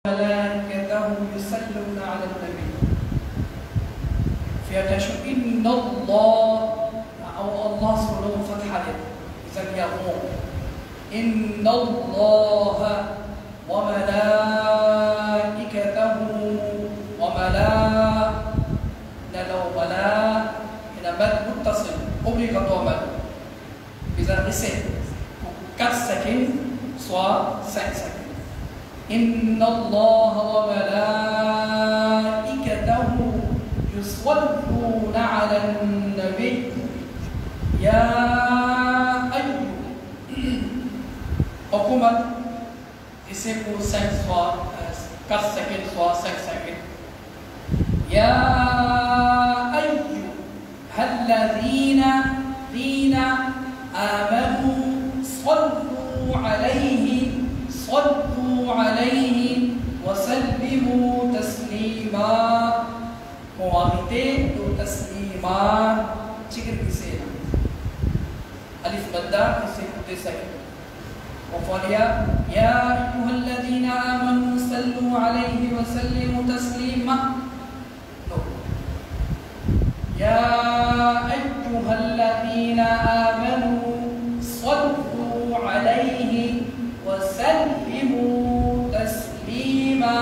ملائكته يصلون على النبي فيتشو إن الله أو الله سبحانه فتحة إذا يقوم إن الله وملائكته إن مد متصل obligatoirement إذا رسل 4 secondes soit 5 secondes إن الله وملائكته يصلون على النبي يا أيها حكومة ici pour 5 soit 4 secondes soit 5 secondes يا أيها الذين آمنوا صلوا عليه وسلموا تسليما موارته تسليما تشكر بسينا ألف بدأ كسي كتسك وفاليا يا أيها الذين آمنوا صلوا عليه وسلموا تسليما يا أيها الذين آمنوا صلوا عليه وسلموا تسليما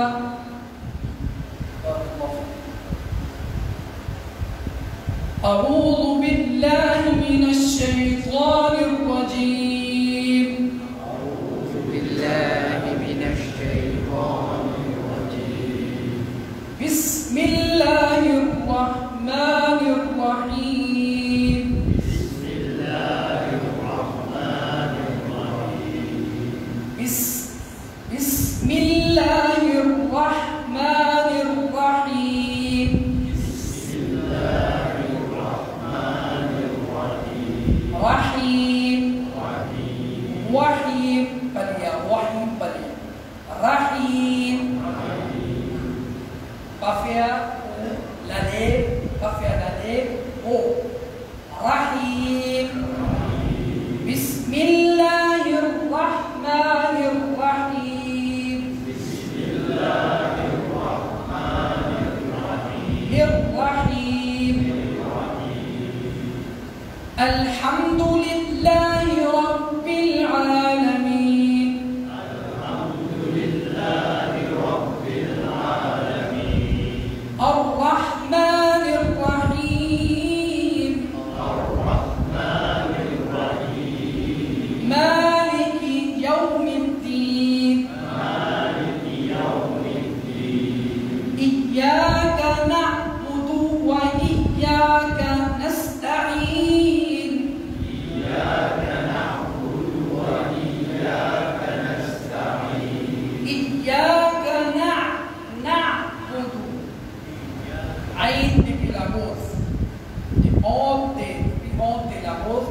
أعوذ بالله من الشيطان الرجيم أعوذ بالله من الشيطان الرجيم بسم الله الرحمن الرحيم بسم الله الرحمن الرحيم بسم الله الرحمن الرحيم بسم الله الرحمن الرحيم رحيم وحيم بليا وحيم بليا رحيم قافية لالي قافية لالي او رحيم بسم الله الرحمن الرحيم بسم الله الرحمن الرحيم الرحيم الحمد لله رب العالمين الحمد لله رب العالمين الرحمن الرحيم الرحمن الرحيم مالك يوم الدين مالك يوم الدين إياك نعبد وإياك نستعين إياك نعبد وإياك نستعين إياك نعبد عين depuis la voz de honte de la voz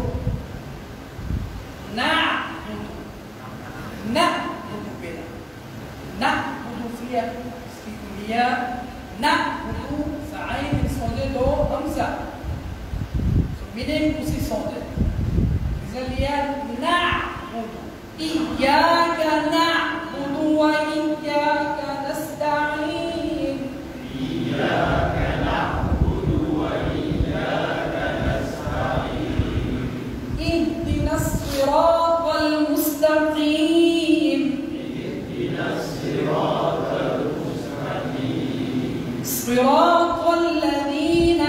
نعبد بلا نعبد فيها اسكتولية نعبد فعين صندة دو همزة سبينين كسي صندة إذا ليا نعبد إياك نعبد وإياك نستعين إياك نعبد وإياك نستعين اهدنا الصراط المستقيم اهدنا الصراط المستقيم صراط الذين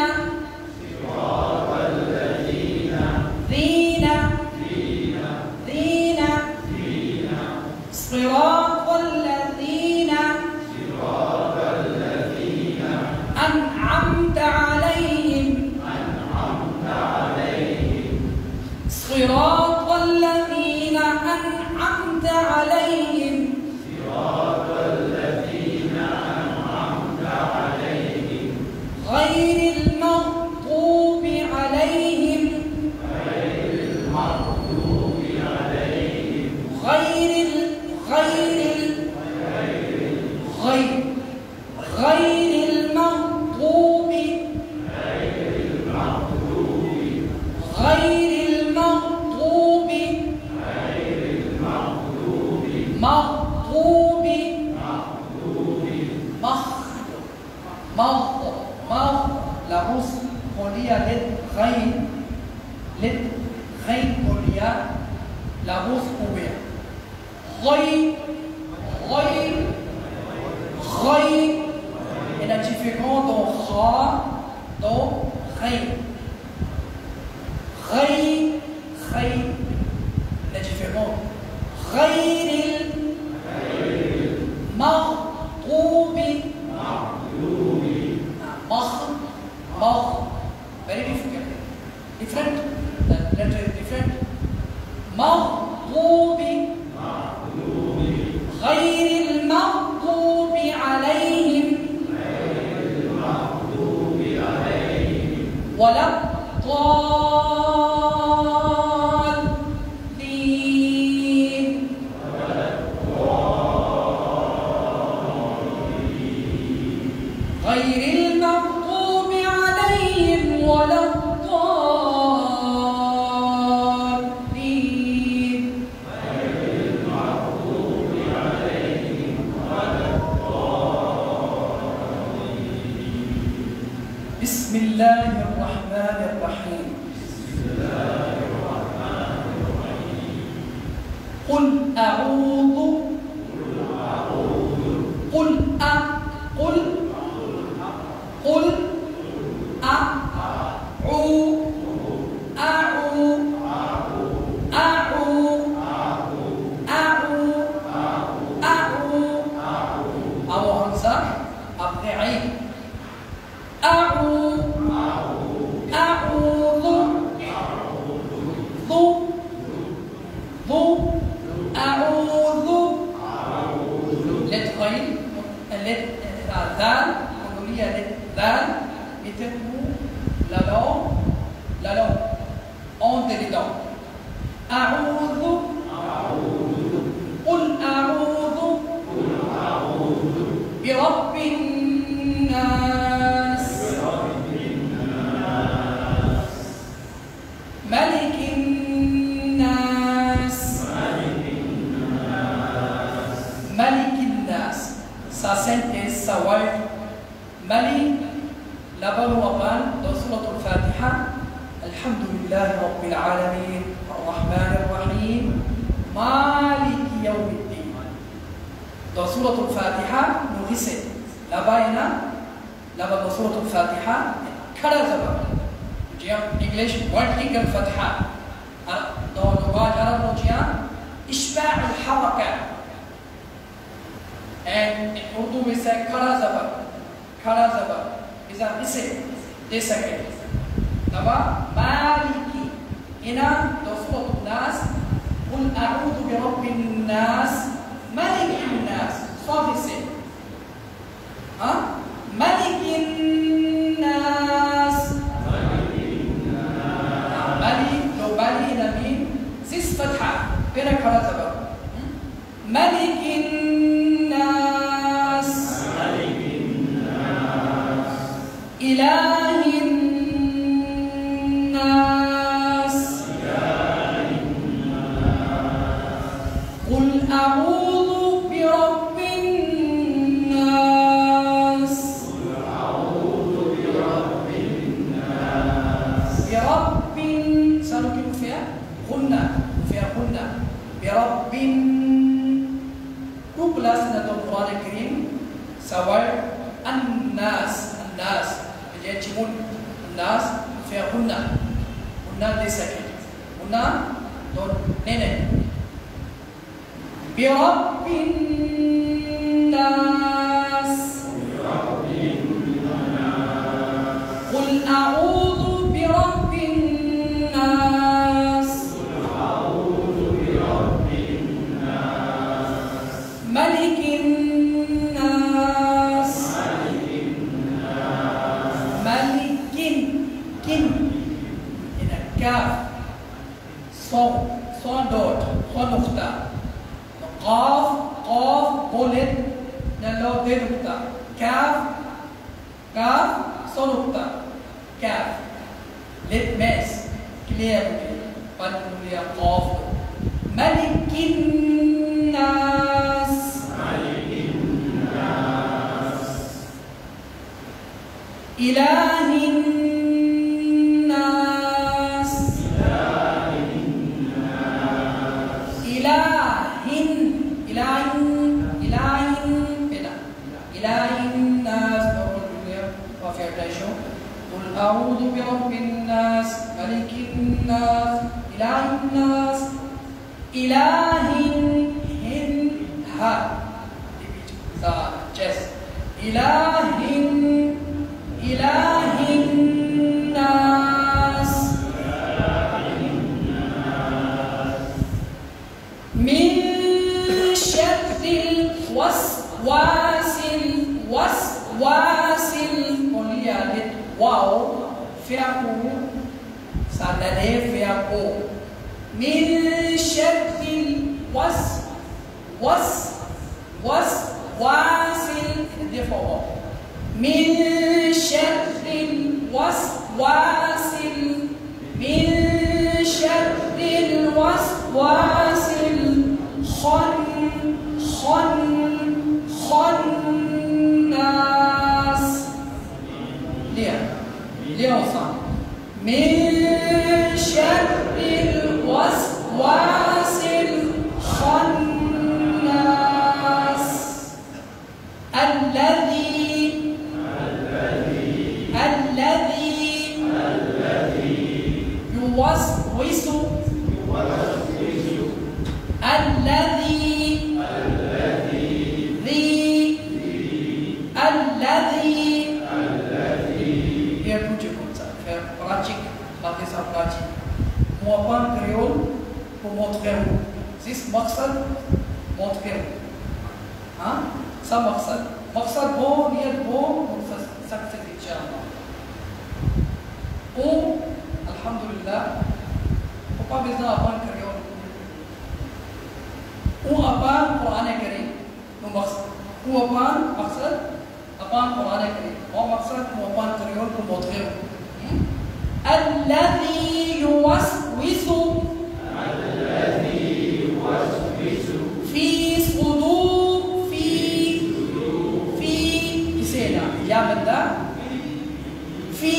صراط الذين أنعمت عليهم صراط الذين أنعمت عليهم غين غير غير la différence غير المغضوب very different the letter is different مغضوب غير المغضوب عليهم ولا الضالين غير المغضوب عليهم ولا الضالين بسم الله الرحمن الرحيم قل أعوذ قل la langue entre les dents. أعوذ قل أعوذ برب الناس ملك الناس ملك الناس. Ça c'est sawai Malik لبن وبان سورة الفاتحة الحمد لله رب العالمين الرحمن الرحيم مالك يوم الدين. سورة الفاتحة نغسل لباينا لبن سورة الفاتحة كذا زبا جيم English working الفتحة دون لغة عرب نجيم إشباع الحركة and in Urdu we say كذا زبا إذا نسي ديسكت نبا مالكي هنا سورة الناس قل أعوذ برب الناس ملك الناس صافي ها ملك الناس ملك لو بالي نمين سيس فتحة بلا كرازبا ملك الناس إله الناس قل أعوذ برب الناس برب سنكتب فيها غنة برب كلاس نتو القرآن الكريم سواء الناس يجبون الناس فيها غنة ليس كده غنة دون نينة برب الناس قل أعوذ برب الناس ملك الناس ملك كن هنا كاف صاد دوت نقطة قاف بولد نلو دي نقطة كاف نقطة كاف لت ماس كلير بنقول قاف ملك الناس إله الناس إله الناس قل أعوذ برب الناس ملك الناس إله الناس إله ها chest إله الناس من شر الوسواس قل واو فيكو سادة فيكو من شر الوسواس من شر الوسواس الخناس من شر الوسواس الخناس الذي يوسوس Here tujuh konsep. Peracik, bahasa peracik. Muapan kreol, pemotreu. This maksud motreu. Sa maksud. Maksud bo, niat bo, sukses insyaallah. Alhamdulillah. Apa bisa apa kreol? Apa Quran Karim? Maksud. Apa maksud? Apa Quran Karim? ومقصد موبان كريول كموتغير الذي يوسوس في صدور في سينا يا بدا في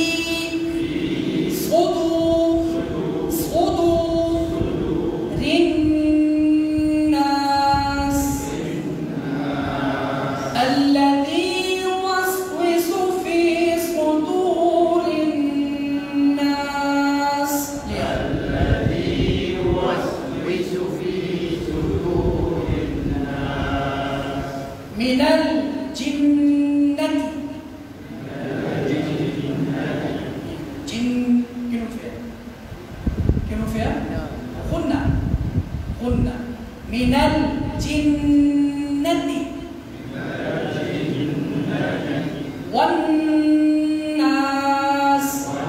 صدور الناس الذي من الجنة جن كيف فيها غنة من الجنة والناس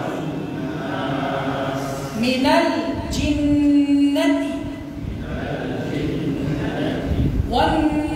من الجنة والناس